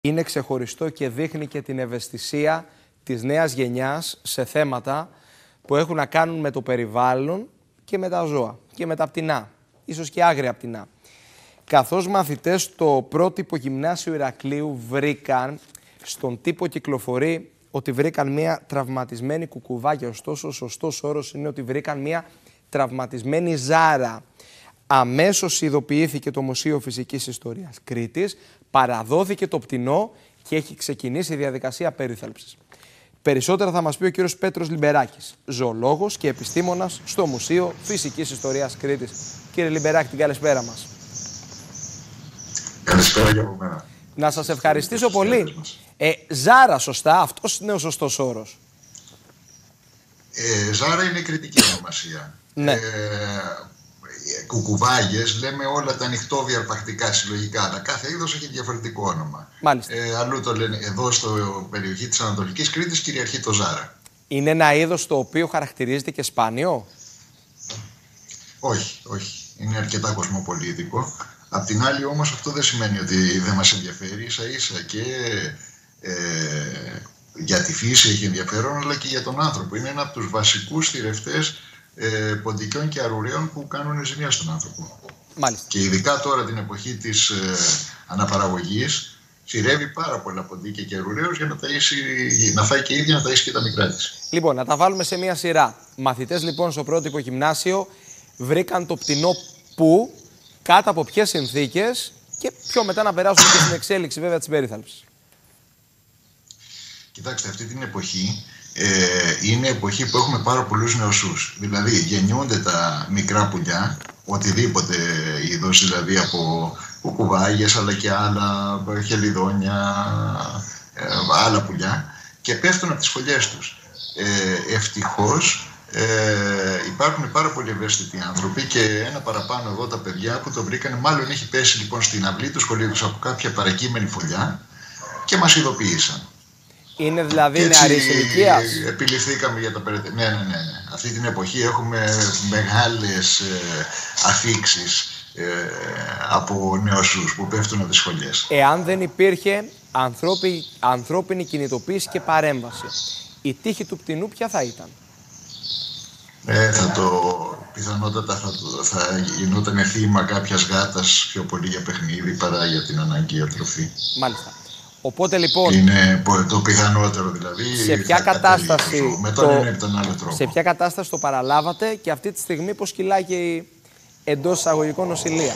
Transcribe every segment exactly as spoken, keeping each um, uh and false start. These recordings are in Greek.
είναι ξεχωριστό και δείχνει και την ευαισθησία της νέας γενιάς σε θέματα που έχουν να κάνουν με το περιβάλλον και με τα ζώα και με τα πτηνά, ίσως και άγρια πτηνά. Καθώς μαθητές στο πρότυπο γυμνάσιο Ηρακλείου βρήκαν, στον τύπο κυκλοφορεί ότι βρήκαν μία τραυματισμένη κουκουβάγια, ωστόσο ο σωστός όρος είναι ότι βρήκαν μία τραυματισμένη ζάρα. Αμέσως ειδοποιήθηκε το Μουσείο Φυσικής Ιστορίας Κρήτης, παραδόθηκε το πτηνό και έχει ξεκινήσει η διαδικασία περίθαλψης. Περισσότερα θα μας πει ο κύριος Πέτρος Λιμπεράκης, ζωολόγος και επιστήμονας στο Μουσείο Φυσικής Ιστορίας Κρήτης. Κύριε Λιμπεράκη, την καλησπέρα μας. Καλησπέρα για από μένα. Να σας ευχαριστήσω πολύ. Ε, ζάρα, σωστά, αυτός είναι ο σωστός όρος. Ε, ζάρα είναι κριτική ονομασία. Ναι. Ε, κουκουβάγες λέμε όλα τα νυχτόβια αρπακτικά συλλογικά, αλλά κάθε είδος έχει διαφορετικό όνομα. Μάλιστα. Ε, αλλού το λένε, εδώ στο περιοχή της Ανατολικής Κρήτης κυριαρχεί το ζάρα. Είναι ένα είδος το οποίο χαρακτηρίζεται και σπάνιο. Όχι, όχι. Είναι αρκετά κοσμοπολίτικο. Απ' την άλλη όμως αυτό δεν σημαίνει ότι δεν μας ενδιαφέρει. Ίσα ίσα και ε, για τη φύση έχει ενδιαφέρον, αλλά και για τον άνθρωπο. Είναι ένα από τους βασικούς θηρευτές ε, ποντικιών και αρουρίων που κάνουν ζημιά στον άνθρωπο. Μάλιστα. Και ειδικά τώρα την εποχή της ε, αναπαραγωγής σειρεύει πάρα πολλά ποντίκια και αρουραίους για να, ταΐσει, να φάει και η ίδια, να ταΐσει και τα μικρά της. Λοιπόν, να τα βάλουμε σε μία σειρά. Μαθητές λοιπόν στο πρότυπο γυμνάσιο βρήκαν το πτηνό που, κάτω από ποιες συνθήκες και πιο μετά να περάσουμε και στην εξέλιξη βέβαια της περίθαλψης. Κοιτάξτε, αυτή την εποχή ε, είναι εποχή που έχουμε πάρα πολλούς νεοσούς. Δηλαδή γεννιούνται τα μικρά πουλιά, οτιδήποτε είδος, δηλαδή από κουκουβάγες αλλά και άλλα χελιδόνια, ε, άλλα πουλιά, και πέφτουν από τις φωλιές τους. Ε, ευτυχώς ε, υπάρχουν πάρα πολύ ευαίσθητοι άνθρωποι και ένα παραπάνω εδώ τα παιδιά που το βρήκανε, μάλλον έχει πέσει λοιπόν στην αυλή του σχολείου τους από κάποια παρακείμενη φωλιά και μας ειδοποίησαν. Είναι δηλαδή νεαρής ηλικίας. Επιληφθήκαμε για τα περαιτέρω. Ναι, ναι, ναι, ναι. Αυτή την εποχή έχουμε μεγάλες ε, αφίξεις ε, από νεοσούς που πέφτουν από τις σχολές. Εάν δεν υπήρχε ανθρώπι, ανθρώπινη κινητοποίηση και παρέμβαση, η τύχη του πτηνού ποια θα ήταν? Ε, θα το, πιθανότατα θα, το, θα γινόταν θύμα κάποιας γάτας πιο πολύ για παιχνίδι παρά για την αναγκαία τροφή. Μάλιστα. Οπότε λοιπόν. Είναι το πιθανότερο δηλαδή. Σε ποια κατάσταση. Με τον ένα ή τον άλλο τρόπο. Σε ποια κατάσταση το παραλάβατε και αυτή τη στιγμή πώς κυλάει και η εντός εισαγωγικών νοσηλεία?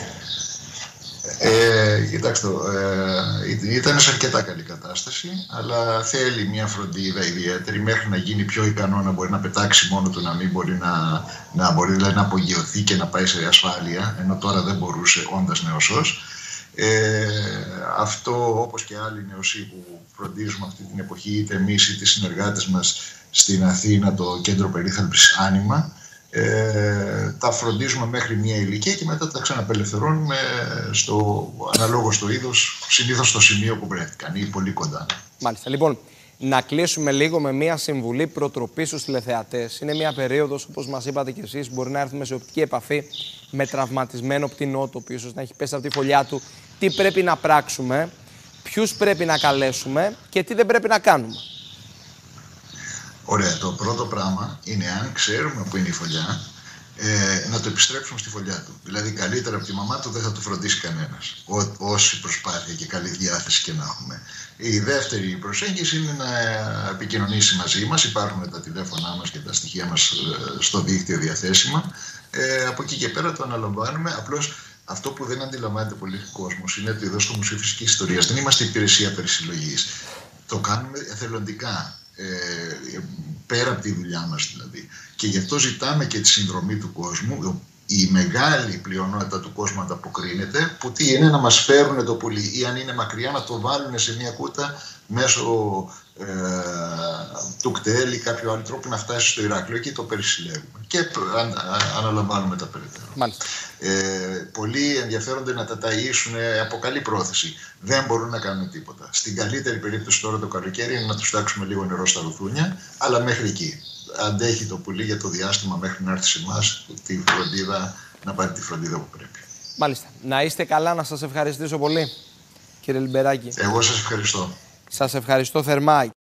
Ε, κοιτάξτε, ε, ήταν σε αρκετά καλή κατάσταση, αλλά θέλει μια φροντίδα ιδιαίτερη μέχρι να γίνει πιο ικανό να μπορεί να πετάξει μόνο του, να μην μπορεί να, να, μπορεί, δηλαδή, να απογειωθεί και να πάει σε ασφάλεια, ενώ τώρα δεν μπορούσε όντας νεοσός. Ε, αυτό, όπως και άλλοι νεοσοί που φροντίζουμε αυτή την εποχή, είτε εμείς είτε οι συνεργάτες μας στην Αθήνα, το κέντρο περίθαλψης Άνιμα, ε, τα φροντίζουμε μέχρι μια ηλικία και μετά τα ξαναπελευθερώνουμε στο, αναλόγως στο είδος, συνήθως στο σημείο που βρέθηκαν ή πολύ κοντά. Μάλιστα. Λοιπόν, να κλείσουμε λίγο με μια συμβουλή προτροπή στους τηλεθεατές. Είναι μια περίοδος, όπως μας είπατε κι εσείς, μπορεί να έρθουμε σε οπτική επαφή με τραυματισμένο πτηνό, το οποίο ίσως να έχει πέσει από τη φωλιά του. Τι πρέπει να πράξουμε, ποιους πρέπει να καλέσουμε και τι δεν πρέπει να κάνουμε. Ωραία. Το πρώτο πράγμα είναι, αν ξέρουμε που είναι η φωλιά, ε, να το επιστρέψουμε στη φωλιά του. Δηλαδή, καλύτερα από τη μαμά του δεν θα του φροντίσει κανένας, ό, όση προσπάθεια και καλή διάθεση και να έχουμε. Η δεύτερη προσέγγιση είναι να επικοινωνήσει μαζί μας. Υπάρχουν τα τηλέφωνά μας και τα στοιχεία μας στο δίκτυο διαθέσιμα. Ε, από εκεί και πέρα το αναλαμβάνουμε. Απλώς αυτό που δεν αντιλαμβάνεται πολύ κόσμος είναι ότι εδώ στο Μουσείο Φυσικής Ιστορίας δεν είμαστε υπηρεσία περισυλλογής. Το κάνουμε εθελοντικά. Ε, πέρα από τη δουλειά μας δηλαδή. Και γι' αυτό ζητάμε και τη συνδρομή του κόσμου. Η μεγάλη πλειονότητα του κόσμου ανταποκρίνεται, που τι είναι, να μας φέρουν το πουλί ή αν είναι μακριά να το βάλουν σε μια κούτα μέσω ε, του κτέλ ή κάποιο άλλο τρόπο να φτάσει στο Ηράκλειο και το περισυλλεύουμε και αν, α, αναλαμβάνουμε τα περαιτέρω. Ε, πολλοί ενδιαφέρονται να τα ταΐσουν από καλή πρόθεση. Δεν μπορούν να κάνουν τίποτα. Στην καλύτερη περίπτωση τώρα το καλοκαίρι είναι να τους τάξουμε λίγο νερό στα ρουθούνια, αλλά μέχρι εκεί. Αντέχει το πουλί για το διάστημα μέχρι να έρθει σε εμάς τη φροντίδα, να πάρει τη φροντίδα που πρέπει. Μάλιστα. Να είστε καλά, να σας ευχαριστήσω πολύ. κύριε Λιμπεράκη. Εγώ σας ευχαριστώ. Σας ευχαριστώ θερμά.